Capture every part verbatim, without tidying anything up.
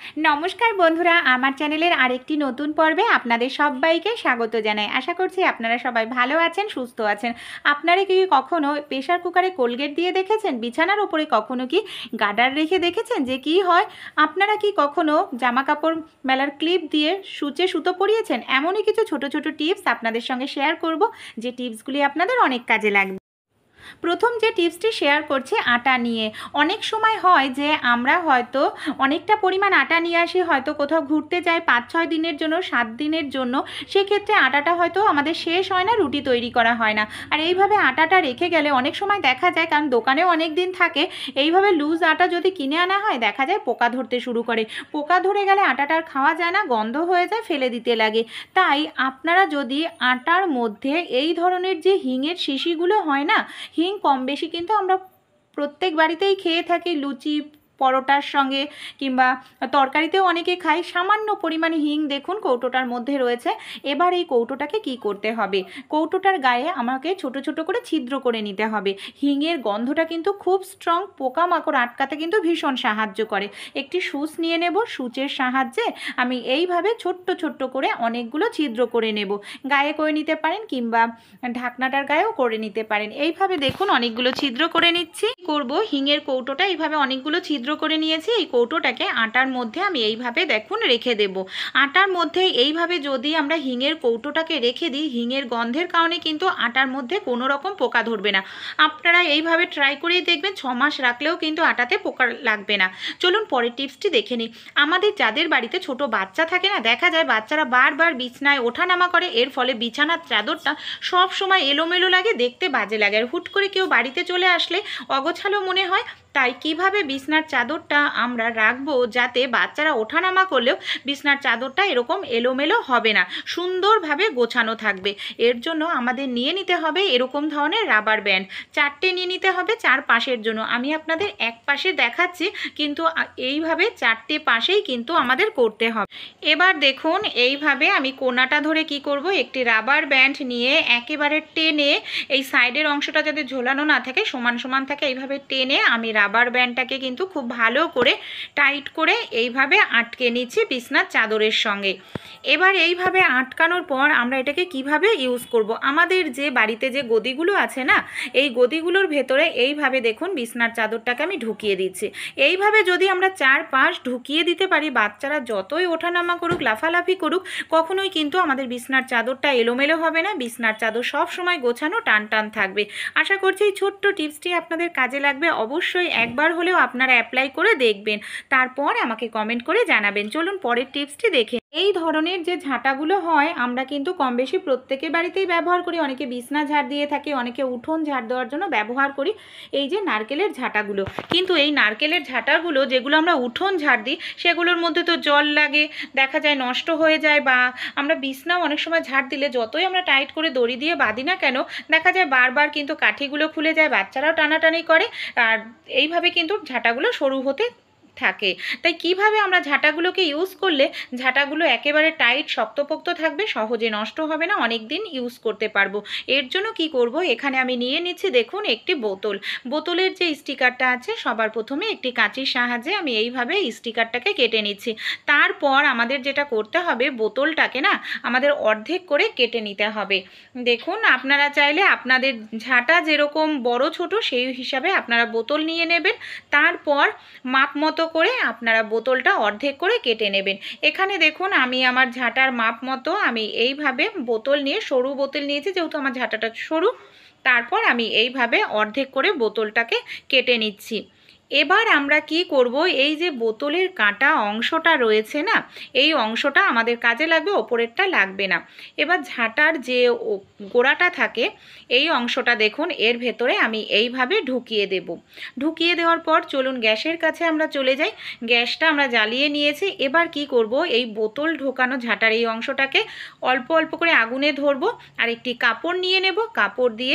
नमस्कार बंधुरा आमार चैनेलेर आरेकटी नतून पर्वे आपनादेर सबाइके स्वागत जानाई। आशा करछि आपनारा सबाई भालो आछेन, सुस्थ आछेन। आपनारा कि कखनो प्रेसार कुकारे कोलगेट दिए देखेछेन? बिछानार उपरे कखनो कि गार्डार रेखे देखेछेन जे कि हय? आपनारा कि कखनो जामा कापड़ मेलार क्लिप दिए सूचे सुतो परिয়েছেন? एमनই किछु छोटो छोटो टिप्स आपनादेर संगे शेयर करब जे टिप्सगुली आपनादेर अनेक काजे लागবে। प्रथम जे टिप्सटी शेयर करছি आटा निये। अनेक समय হয় যে আমরা হয়তো অনেকটা পরিমাণ আটা নিয়ে আসি, হয়তো কোথাও ঘুরতে যাই পাঁচ ছয় দিনের জন্য, সাত দিনের জন্য। সেক্ষেত্রে আটাটা হয়তো আমাদের শেষ হয় না, রুটি তৈরি করা হয় না। আর এইভাবে আটাটা রেখে গেলে অনেক সময় দেখা যায়, কারণ দোকানেও অনেক দিন থাকে, এইভাবে লুজ আটা যদি কিনে আনা হয় দেখা যায় পোকা ধরতে শুরু করে। পোকা ধরে গেলে আটাটা আর খাওয়া যায় না, গন্ধ হয়ে যায়, ফেলে দিতে লাগে। তাই আপনারা যদি আটার মধ্যে এই ধরনের যে হিঙের শিশিগুলো হয় না, হিং কম বেশি কিন্তু আমরা প্রত্যেক বাড়িতেই খেয়ে থাকি, লুচি পরোটার সঙ্গে কিংবা তরকারিতেও অনেকে খায়। সামান্য পরিমাণে হিং দেখুন কৌটোটার মধ্যে রয়েছে। এবার এই কৌটোটাকে কি করতে হবে, কৌটোটার গায়ে আমাকে ছোট ছোট করে ছিদ্র করে নিতে হবে। হিঙের গন্ধটা কিন্তু খুব স্ট্রং, পোকামাকড় আটকাতে কিন্তু ভীষণ সাহায্য করে। একটি সুচ নিয়ে নেব, সুচের সাহায্যে আমি এইভাবে ছোট্ট ছোট্ট করে অনেকগুলো ছিদ্র করে নেব। গায়ে করে নিতে পারেন কিংবা ঢাকনাটার গায়েও করে নিতে পারেন। এইভাবে দেখুন অনেকগুলো ছিদ্র করে নিচ্ছি। করব হিঙের কৌটোটা এইভাবে অনেকগুলো ছিদ্র করে নিয়েছি। এই কৌটোটাকে আটার মধ্যে আমি এইভাবে দেখুন রেখে দেব। আটার মধ্যে এইভাবে যদি আমরা হিঙের কৌটোটাকে রেখে দিই, হিঙের গন্ধের কারণে কিন্তু আটার মধ্যে কোনো রকম পোকা ধরবে না। আপনারা এইভাবে ট্রাই করেই দেখবেন, ছ মাস রাখলেও কিন্তু আটাতে পোকা লাগবে না। চলুন পরের টিপসটি দেখে নিই। আমাদের যাদের বাড়িতে ছোট বাচ্চা থাকে না, দেখা যায় বাচ্চারা বারবার বিছানায় ওঠানামা করে, এর ফলে বিছানার চাদরটা সব সময় এলোমেলো লাগে, দেখতে বাজে লাগে। আর হুট করে কেউ বাড়িতে চলে আসলে অগোছালো মনে হয়। তাই কিভাবে বিছনার চাদরটা আমরা রাখবো যাতে বাচ্চারা ওঠানামা করলেও বিছনার চাদরটা এরকম এলোমেলো হবে না, সুন্দরভাবে গোছানো থাকবে। এর জন্য আমাদের নিয়ে নিতে হবে এরকম ধরনের রাবার ব্যান্ড। চারটে নিয়ে নিতে হবে চার পাশের জন্য। আমি আপনাদের এক পাশে দেখাচ্ছি, কিন্তু এইভাবে চারটে পাশেই কিন্তু আমাদের করতে হবে। এবার দেখুন এইভাবে আমি কোনাটা ধরে কি করব, একটি রাবার ব্যান্ড নিয়ে একেবারে টেনে এই সাইডের অংশটা যাতে ঝোলানো না থাকে, সমান সমান থাকে, এইভাবে টেনে আমি রাবার ব্যান্ডটাকে কিন্তু খুব ভালো করে টাইট করে এইভাবে আটকে নিচ্ছি বিছনার চাদরের সঙ্গে। এবার এইভাবে আটকানোর পর আমরা এটাকে কিভাবে ইউজ করব, আমাদের যে বাড়িতে যে গদিগুলো আছে না, এই গদিগুলোর ভেতরে এইভাবে দেখুন বিছনার চাদরটাকে আমি ঢুকিয়ে দিচ্ছি। এইভাবে যদি আমরা চার পাশ ঢুকিয়ে দিতে পারি, বাচ্চারা যতই ওঠানামা করুক, লাফালাফি করুক, কখনোই কিন্তু আমাদের বিছনার চাদরটা এলোমেলো হবে না। বিছনার চাদর সব সময় গোছানো, টান টান থাকবে। আশা করছি এই ছোট্ট টিপসটি আপনাদের কাজে লাগবে। অবশ্যই একবার হলেও আপনারা অ্যাপ্লাই করে দেখবেন, তারপর আমাকে কমেন্ট করে জানাবেন। চলুন পরের টিপসটি দেখে। এই ধরনের যে ঝাঁটাগুলো হয় আমরা কিন্তু কম বেশি প্রত্যেকের বাড়িতেই ব্যবহার করি। অনেকে বিছনা ঝাড় দিয়ে থাকে, অনেকে উঠোন ঝাড় দেওয়ার জন্য ব্যবহার করি এই যে নারকেলের ঝাঁটাগুলো। কিন্তু এই নারকেলের ঝাঁটাগুলো যেগুলো আমরা উঠোন ঝাড় দিই, সেগুলোর মধ্যে তো জল লাগে, দেখা যায় নষ্ট হয়ে যায়, বা আমরা বিছনাও অনেক সময় ঝাড় দিলে যতই আমরা টাইট করে দড়ি দিয়ে বাঁধি না কেন, দেখা যায় বারবার কিন্তু কাঠিগুলো খুলে যায়, বাচ্চারাও টানাটানি করে, আর এইভাবে কিন্তু ঝাঁটাগুলো সরু হতে থাকে। তাই কিভাবে আমরা ঝাঁটাগুলোকে ইউজ করলে ঝাঁটাগুলো একেবারে টাইট শক্তপোক্ত থাকবে, সহজে নষ্ট হবে না, অনেক দিন ইউজ করতে পারবো। এর জন্য কি করব, এখানে আমি নিয়ে নিচ্ছি দেখুন একটি বোতল। বোতলের যে স্টিকারটা আছে, সবার প্রথমে একটি কাঁচির সাহায্যে আমি এইভাবে স্টিকারটাকে কেটে নিচ্ছি। তারপর আমাদের যেটা করতে হবে, বোতলটাকে না আমাদের অর্ধেক করে কেটে নিতে হবে। দেখুন আপনারা চাইলে আপনাদের ঝাঁটা যেরকম বড় ছোট সেই হিসাবে আপনারা বোতল নিয়ে নেবেন। তারপর মাপ মতো করে আপনারা বোতলটা অর্ধেক করে কেটে নেবেন। এখানে দেখুন আমি আমার ঝাঁটার মাপ মতো আমি এইভাবে বোতল নিয়ে, সরু বোতল নিয়েছি যেহেতু আমার ঝাঁটাটা সরু, তারপর আমি এইভাবে অর্ধেক করে বোতলটাকে কেটে নিচ্ছি। এবার আমরা কি করব, এই যে বোতলের কাটা অংশটা রয়েছে না, এই অংশটা আমাদের কাজে লাগবে, ওপরেরটা লাগবে না। এবার ঝাঁটার যে গোড়াটা থাকে, এই অংশটা দেখুন এর ভেতরে আমি এইভাবে ঢুকিয়ে দেব। ঢুকিয়ে দেওয়ার পর চলুন গ্যাসের কাছে আমরা চলে যাই। গ্যাসটা আমরা জ্বালিয়ে নিয়েছি। এবার কি করব, এই বোতল ঢোকানো ঝাঁটার এই অংশটাকে অল্প অল্প করে আগুনে ধরবো, আর একটি কাপড় নিয়ে নেব। কাপড় দিয়ে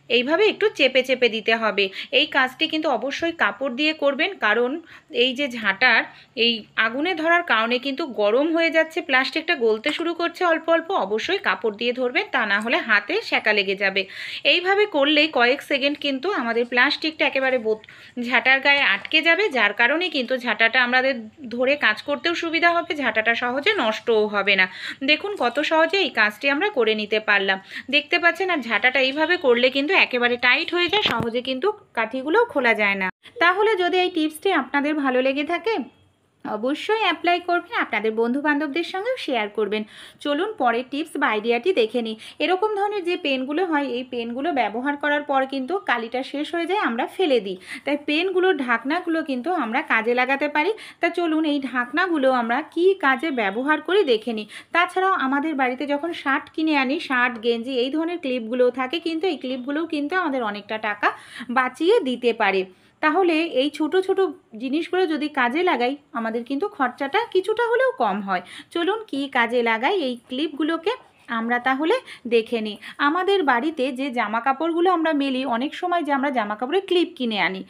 এইভাবে একটু চেপে চেপে দিতে হবে। এই কাজটি কিন্তু অবশ্যই কাপড় দিয়ে করবেন, কারণ এই যে ঝাঁটার এই আগুনে ধরার কারণে কিন্তু গরম হয়ে যাচ্ছে, প্লাস্টিকটা গলতে শুরু করছে অল্প অল্প। অবশ্যই কাপড় দিয়ে ধরবেন, তা না হলে হাতে সেকা লেগে যাবে। এইভাবে করলেই কয়েক সেকেন্ড কিন্তু আমাদের প্লাস্টিকটা একেবারে ঝাঁটার গায়ে আটকে যাবে, যার কারণে কিন্তু ঝাঁটাটা আমাদের ধরে কাজ করতেও সুবিধা হবে, ঝাঁটাটা সহজে নষ্টও হবে না। দেখুন কত সহজে এই কাজটি আমরা করে নিতে পারলাম, দেখতে পাচ্ছেন। আর ঝাঁটাটা এইভাবে করলে কিন্তু একেবারে টাইট হয়ে যায়, সহজে কিন্তু কাঠিগুলোও খোলা যায় না। তাহলে যদি এই টিপসটি আপনাদের ভালো লেগে থাকে অবশ্যই অ্যাপ্লাই করবেন, আপনাদের বন্ধু বান্ধবদের সঙ্গেও শেয়ার করবেন। চলুন পরের টিপস বা আইডিয়াটি দেখে নিই। এরকম ধরনের যে পেনগুলো হয়, এই পেনগুলো ব্যবহার করার পর কিন্তু কালিটা শেষ হয়ে যায়, আমরা ফেলে দিই। তাই পেনগুলোর ঢাকনাগুলো কিন্তু আমরা কাজে লাগাতে পারি। তা চলুন এই ঢাকনাগুলো আমরা কি কাজে ব্যবহার করি দেখে নিই। তাছাড়াও আমাদের বাড়িতে যখন শার্ট কিনে আনি, শার্ট গেঞ্জি এই ধরনের ক্লিপগুলোও থাকে, কিন্তু এই ক্লিপগুলোও কিন্তু আমাদের অনেকটা টাকা বাঁচিয়ে দিতে পারে। তাহলে এই ছোট ছোট জিনিসগুলো যদি কাজে লাগাই, আমাদের কিন্তু খরচাটা কিছুটা হলেও কম হয়। চলুন কি কাজে লাগাই এই ক্লিপগুলোকে আমরা তাহলে দেখে নিই। আমাদের বাড়িতে যে জামা কাপড়গুলো আমরা মেলি, অনেক সময় যে আমরা জামা কাপড়ে ক্লিপ কিনে আনি,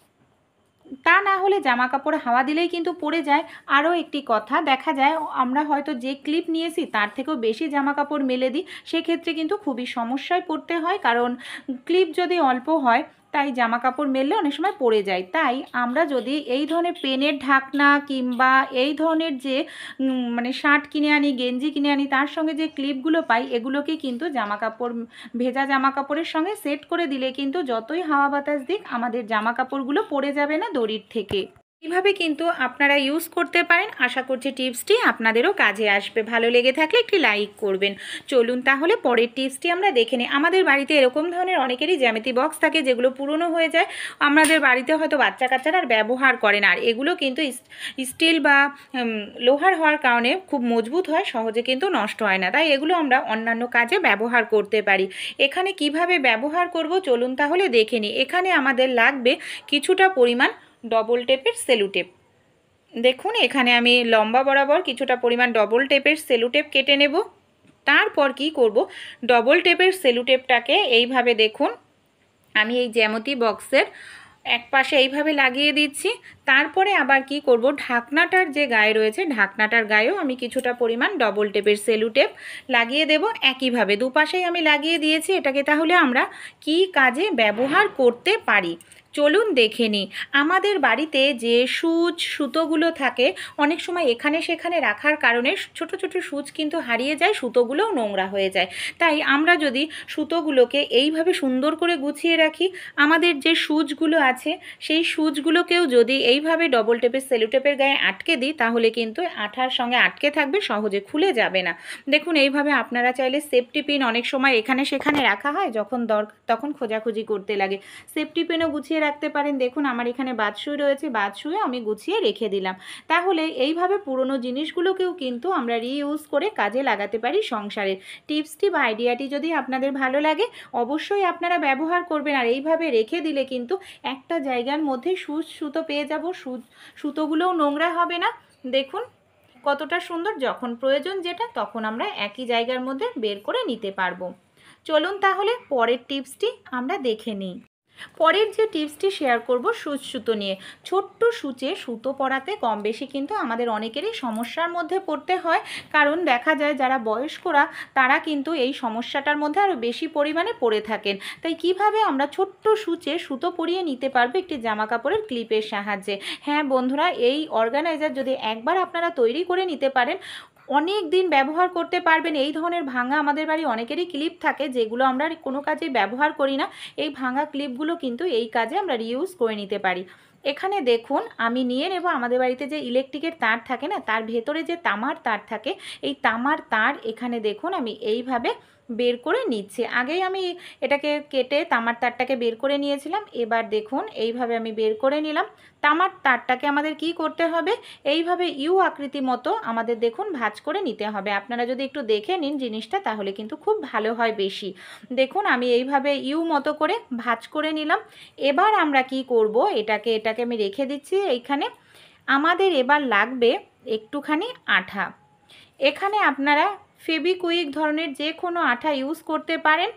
তা না হলে জামা কাপড় হাওয়া দিলেই কিন্তু পড়ে যায়। আরও একটি কথা, দেখা যায় আমরা হয়তো যে ক্লিপ নিয়েছি তার থেকেও বেশি জামা কাপড় মেলে দিই, সেক্ষেত্রে কিন্তু খুবই সমস্যায় পড়তে হয়, কারণ ক্লিপ যদি অল্প হয় তাই জামা কাপড় মেললে অনেক সময় পড়ে যায়। তাই আমরা যদি এই ধরনের পেনের ঢাকনা কিংবা এই ধরনের যে মানে শার্ট কিনে আনি, গেঞ্জি কিনে আনি, তার সঙ্গে যে ক্লিপগুলো পাই, এগুলোকে কিন্তু জামা কাপড় ভেজা জামা কাপড়ের সঙ্গে সেট করে দিলে কিন্তু যতই হাওয়া বাতাস দিক আমাদের জামা কাপড়গুলো পড়ে যাবে না দড়ির থেকে। এইভাবে কিন্তু আপনারা ইউজ করতে পারেন। আশা করছি টিপসটি আপনাদেরও কাজে আসবে। ভালো লেগে থাকলে একটি লাইক করবেন। চলুন তাহলে পরের টিপসটি আমরা দেখে নিই। আমাদের বাড়িতে এরকম ধরনের অনেকেরই জ্যামিতি বক্স থাকে, যেগুলো পুরনো হয়ে যায়, আমাদের বাড়িতে হয়তো বাচ্চা কাচ্চারা আর ব্যবহার করে না। আর এগুলো কিন্তু স্টিল বা লোহার হওয়ার কারণে খুব মজবুত হয়, সহজে কিন্তু নষ্ট হয় না। তাই এগুলো আমরা অন্যান্য কাজে ব্যবহার করতে পারি। এখানে কিভাবে ব্যবহার করব চলুন তাহলে দেখে নিই। এখানে আমাদের লাগবে কিছুটা পরিমাণ ডবল টেপের সেলু টেপ। দেখুন এখানে আমি লম্বা বরাবর কিছুটা পরিমাণ ডবল টেপের সেলু টেপ কেটে নেব। তারপর কি করব, ডবল টেপের সেলু টেপটাকে এইভাবে দেখুন আমি এই জ্যামিতি বক্সের এক পাশে এইভাবে লাগিয়ে দিচ্ছি। তারপরে আবার কি করব, ঢাকনাটার যে গায়ে রয়েছে, ঢাকনাটার গায়েও আমি কিছুটা পরিমাণ ডবল টেপের সেলু টেপ লাগিয়ে দেব। একইভাবে দুপাশেই আমি লাগিয়ে দিয়েছি। এটাকে তাহলে আমরা কি কাজে ব্যবহার করতে পারি চলুন দেখে নিই। আমাদের বাড়িতে যে সূচ সুতোগুলো থাকে, অনেক সময় এখানে সেখানে রাখার কারণে ছোট ছোট সূচ কিন্তু হারিয়ে যায়, সুতোগুলোও নোংরা হয়ে যায়। তাই আমরা যদি সুতোগুলোকে এইভাবে সুন্দর করে গুছিয়ে রাখি, আমাদের যে সূচগুলো আছে সেই সূচগুলোকেও যদি এইভাবে ডবল টেপের সেলো টেপের গায়ে আটকে দিই, তাহলে কিন্তু আঠার সঙ্গে আটকে থাকবে, সহজে খুলে যাবে না। দেখুন এইভাবে আপনারা চাইলে সেফটি পিন, অনেক সময় এখানে সেখানে রাখা হয়, যখন দরকার তখন খোঁজাখুঁজি করতে লাগে, সেফটি পিনও গুছিয়ে রাখতে পারেন। দেখুন আমার এখানে বাদসুই রয়েছে, বাদসুয়ে আমি গুছিয়ে রেখে দিলাম। তাহলে এইভাবে পুরনো জিনিসগুলোকেও কিন্তু আমরা রিইউজ করে কাজে লাগাতে পারি সংসারের। টিপসটি বা আইডিয়াটি যদি আপনাদের ভালো লাগে অবশ্যই আপনারা ব্যবহার করবেন। আর এইভাবে রেখে দিলে কিন্তু একটা জায়গার মধ্যে সূচ সুতো পেয়ে যাব, সূচ সুতোগুলোও নোংরা হবে না। দেখুন কতটা সুন্দর, যখন প্রয়োজন যেটা তখন আমরা একই জায়গার মধ্যে বের করে নিতে পারবো। চলুন তাহলে পরের টিপসটি আমরা দেখে নিই। পরের যে টিপসটি শেয়ার করব সূচ সুতো নিয়ে। ছোট্ট সূচে সুতো পরাতে কম বেশি কিন্তু আমাদের অনেকেরই সমস্যার মধ্যে পড়তে হয়, কারণ দেখা যায় যারা বয়স্করা তারা কিন্তু এই সমস্যাটার মধ্যে আরও বেশি পরিমাণে পড়ে থাকেন। তাই কিভাবে আমরা ছোট্ট সূচে সুতো পরিয়ে নিতে পারবো একটি জামা কাপড়ের ক্লিপের সাহায্যে। হ্যাঁ বন্ধুরা, এই অর্গানাইজার যদি একবার আপনারা তৈরি করে নিতে পারেন, অনেক দিন ব্যবহার করতে পারবেন। এই ধরনের ভাঙা আমাদের বাড়ি অনেকেরই ক্লিপ থাকে, যেগুলো আমরা কোনো কাজে ব্যবহার করি না। এই ভাঙা ক্লিপগুলো কিন্তু এই কাজে আমরা রিইউজ করে নিতে পারি। এখানে দেখুন আমি নিয়ে নেব, আমাদের বাড়িতে যে ইলেকট্রিকের তার থাকে না, তার ভেতরে যে তামার তার থাকে, এই তামার তার এখানে দেখুন আমি এইভাবে বের করে নিচ্ছি। আগেই আমি এটাকে কেটে তামার তারটাকে বের করে নিয়েছিলাম, এবার দেখুন এইভাবে আমি বের করে নিলাম। তামার তারটাকে আমাদের কি করতে হবে, এইভাবে ইউ আকৃতি মতো আমাদের দেখুন ভাঁজ করে নিতে হবে। আপনারা যদি একটু দেখে নিন জিনিসটা তাহলে কিন্তু খুব ভালো হয় বেশি। দেখুন আমি এইভাবে ইউ মতো করে ভাঁজ করে নিলাম। এবার আমরা কি করব, এটাকে এটাকে আমি রেখে দিচ্ছি এইখানে। আমাদের এবার লাগবে একটুখানি আঠা। এখানে আপনারা ফেবিকুইক ধরনের যে কোনো আঠা ইউজ করতে পারেন।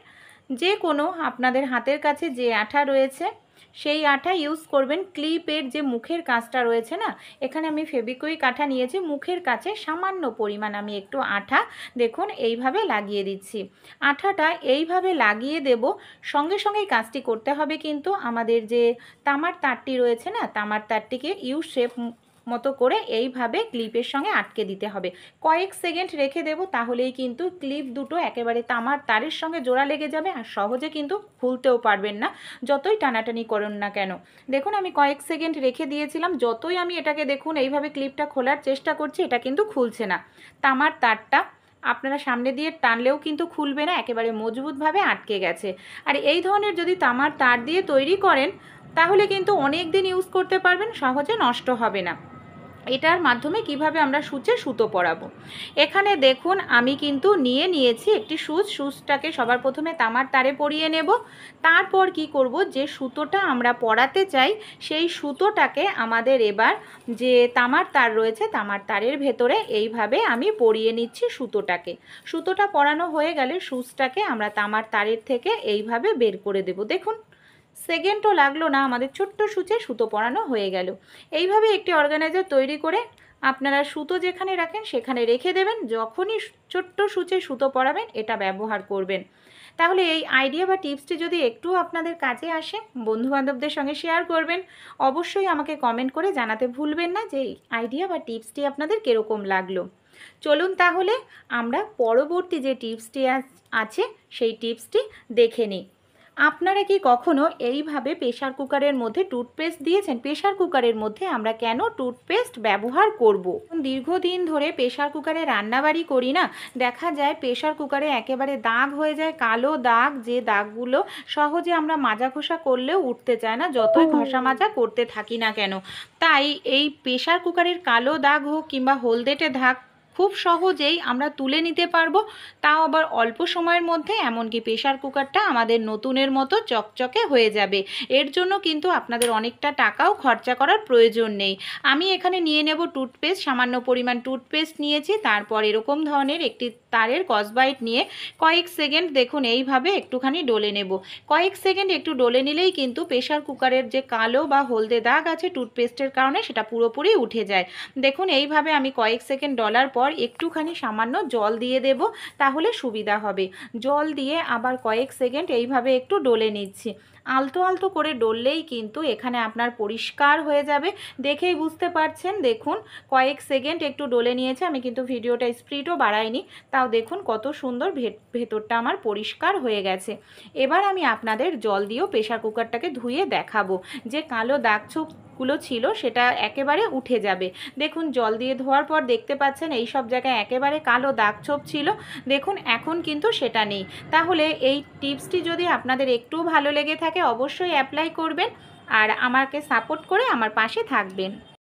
যে কোনো আপনাদের হাতের কাছে যে আঠা রয়েছে সেই আঠা ইউজ করবেন। ক্লিপের যে মুখের কাজটা রয়েছে না, এখানে আমি ফেবিকুইক আঠা নিয়েছি, মুখের কাছে সামান্য পরিমাণ আমি একটু আঠা দেখুন এইভাবে লাগিয়ে দিচ্ছি। আঠাটা এইভাবে লাগিয়ে দেব, সঙ্গে সঙ্গেই কাজটি করতে হবে কিন্তু আমাদের যে তামার তারটি রয়েছে না, তামার তারটিকে ইউ শেপ মতো করে এইভাবে ক্লিপের সঙ্গে আটকে দিতে হবে। কয়েক সেকেন্ড রেখে দেব, তাহলেই কিন্তু ক্লিপ দুটো একেবারে তামার তারের সঙ্গে জোড়া লেগে যাবে আর সহজে কিন্তু খুলতেও পারবেন না যতই টানাটানি করুন না কেন। দেখুন আমি কয়েক সেকেন্ড রেখে দিয়েছিলাম, যতই আমি এটাকে দেখুন এইভাবে ক্লিপটা খোলার চেষ্টা করছি এটা কিন্তু খুলছে না। তামার তারটা আপনারা সামনে দিয়ে টানলেও কিন্তু খুলবে না, একেবারে মজবুতভাবে আটকে গেছে। আর এই ধরনের যদি তামার তার দিয়ে তৈরি করেন তাহলে কিন্তু অনেক দিন ইউজ করতে পারবেন, সহজে নষ্ট হবে না। এটার মাধ্যমে কিভাবে আমরা সূচে সুতো পরাবো। এখানে দেখুন আমি কিন্তু নিয়ে নিয়েছি একটি সুচ। সুচটাকে সবার প্রথমে তামার তারে পরিয়ে নেব, তারপর কি করব, যে সুতোটা আমরা পরাতে চাই সেই সুতোটাকে আমাদের এবার যে তামার তার রয়েছে তামার তারের ভেতরে এইভাবে আমি পরিয়ে নিচ্ছি সুতোটাকে। সুতোটা পরানো হয়ে গেলে সুচটাকে আমরা তামার তারের থেকে এইভাবে বের করে দেব। দেখুন সেকেন্ডও লাগলো না, আমাদের ছোট্ট সূচে সুতো পরানো হয়ে গেল। এইভাবে একটি অর্গানাইজার তৈরি করে আপনারা সুতো যেখানে রাখেন সেখানে রেখে দেবেন, যখনই ছোট্ট সূচে সুতো পরাবেন এটা ব্যবহার করবেন। তাহলে এই আইডিয়া বা টিপসটি যদি একটু আপনাদের কাজে আসে বন্ধুবান্ধবদের সঙ্গে শেয়ার করবেন। অবশ্যই আমাকে কমেন্ট করে জানাতে ভুলবেন না যে এই আইডিয়া বা টিপসটি আপনাদের কীরকম লাগলো। চলুন তাহলে আমরা পরবর্তী যে টিপসটি আছে সেই টিপসটি দেখে নিই। আপনারা কি কখনো এইভাবে প্রেশার কুকারের মধ্যে টুথপেস্ট দিয়েছেন? প্রেশার কুকারের মধ্যে আমরা কেন টুথপেস্ট ব্যবহার করব? দীর্ঘদিন ধরে প্রেশার কুকারে রান্নাবাড়ি করি না, দেখা যায় প্রেশার কুকারে একেবারে দাগ হয়ে যায়, কালো দাগ, যে দাগগুলো সহজে আমরা মাজা ঘষা করলেও উঠতে চায় না যতই ঘষা মাজা করতে থাকি না কেন। তাই এই প্রেশার কুকারের কালো দাগ হোক কিংবা হলদেটে দাগ খুব সহজেই আমরা তুলে নিতে পারবো, তাও আবার অল্প সময়ের মধ্যে। এমনকি প্রেশার কুকারটা আমাদের নতুনের মতো চকচকে হয়ে যাবে। এর জন্য কিন্তু আপনাদের অনেকটা টাকাও খরচা করার প্রয়োজন নেই। আমি এখানে নিয়ে নেব টুথপেস্ট, সামান্য পরিমাণ টুথপেস্ট নিয়েছি, তারপর এরকম ধরনের একটি তারের কসবাইট নিয়ে কয়েক সেকেন্ড দেখুন এইভাবে একটুখানি ডলে নেব। কয়েক সেকেন্ড একটু ডলে নিলেই কিন্তু প্রেশার কুকারের যে কালো বা হলদে দাগ আছে টুথপেস্টের কারণে সেটা পুরোপুরি উঠে যায়। দেখুন এইভাবে আমি কয়েক সেকেন্ড ডলার পর একটুখানি সামান্য জল দিয়ে দেব, তাহলে সুবিধা হবে। জল দিয়ে আবার কয়েক সেকেন্ড এইভাবে একটু ডলে নিচ্ছি। আলতো আলতো করে ডললেই কিন্তু এখানে আপনার পরিষ্কার হয়ে যাবে। দেখেই বুঝতে পারছেন, দেখুন কয়েক সেকেন্ড একটু ডলে নিয়েছে, আমি কিন্তু ভিডিওটা স্পিডও বাড়াইনি, তাও দেখুন কত সুন্দর ভেতরটা আমার পরিষ্কার হয়ে গেছে। এবার আমি আপনাদের জল দিয়েও প্রেশার কুকারটাকে ধুয়ে দেখাবো যে কালো দাগ ছোপগুলো ছিল সেটা একেবারে উঠে যাবে। দেখুন জল দিয়ে ধোয়ার পর দেখতে পাচ্ছেন এই সব জায়গায় একেবারে কালো দাগ ছোপ ছিল, দেখুন এখন কিন্তু সেটা নেই। তাহলে এই টিপসটি যদি আপনাদের একটু ভালো লেগে থাকে অবশ্যই অ্যাপ্লাই করবেন আর আমাকে সাপোর্ট করে আমার পাশে থাকবেন।